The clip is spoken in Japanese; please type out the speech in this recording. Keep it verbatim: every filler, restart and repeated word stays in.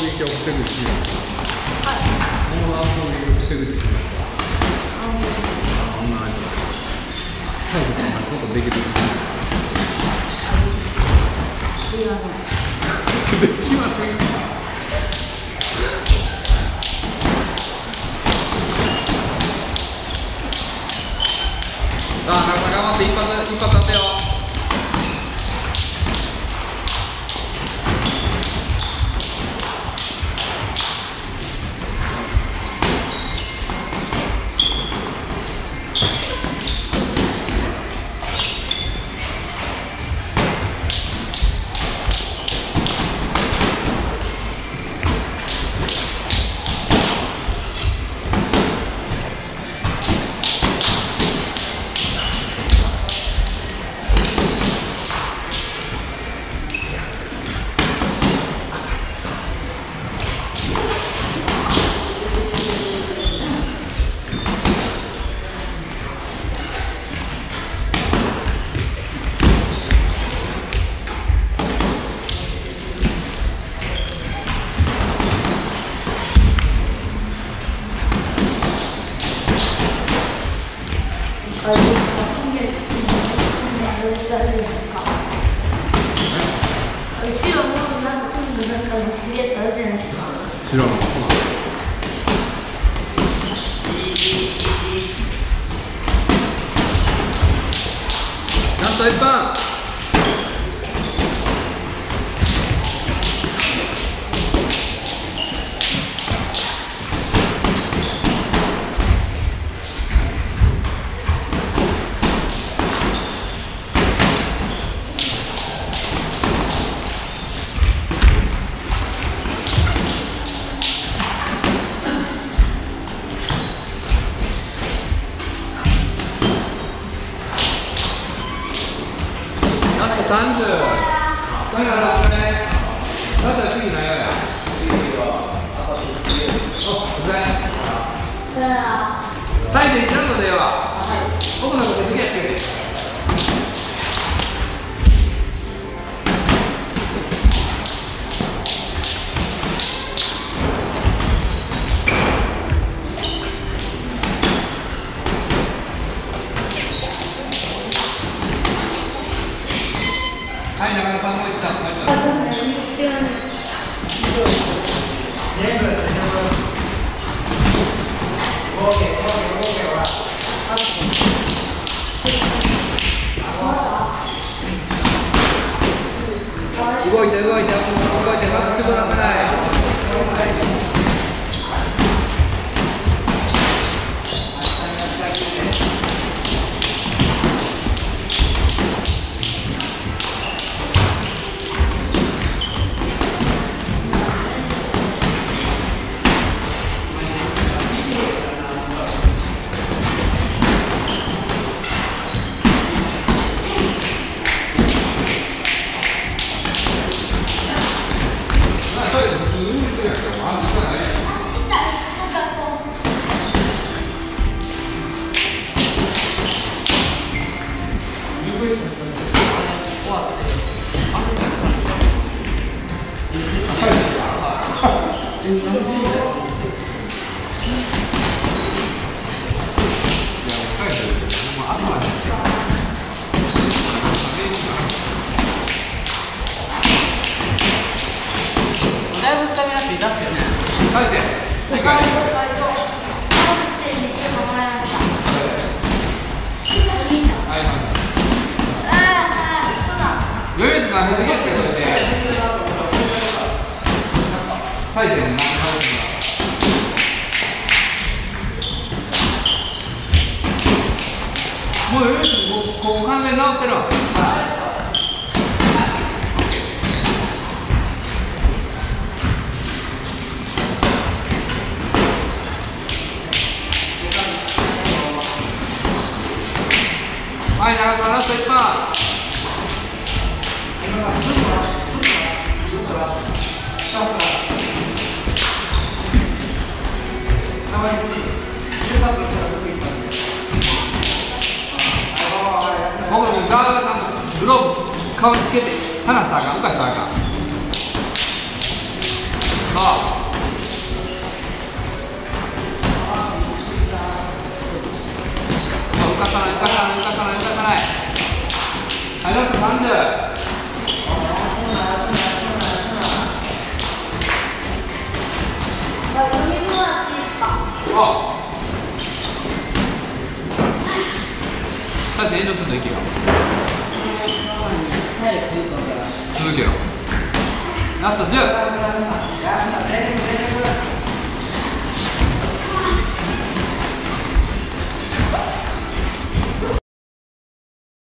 撃を防ぐっていうはいノーアウト攻撃を防ぐっていうのはあんなに体力がちょっとできるできませんさあ、中田頑張って一発、一発当てよう。知らん。なんと一本。三十。だからね。だったら次何や。次は朝の水曜日。お、うざい。体勢ちゃんとでは。僕のこと手やってる。はい、中田さんもう一段。動いて動いて動いてまたすぐ出さない。 だいぶスタミナって出すよね。 書いて。余裕とか減ってきてるし。書いてるな。もう余裕とこう完全に治ってるわ。はい、長さんラストいちパー。僕たちガードさんとグローブ顔につけて離したらあかん、浮かしたらあかん。 浮かさない浮かさない浮かさない浮かさない。はいラストさんじゅう。さて、延長するのいけよ。続けよ。ラストじゅう。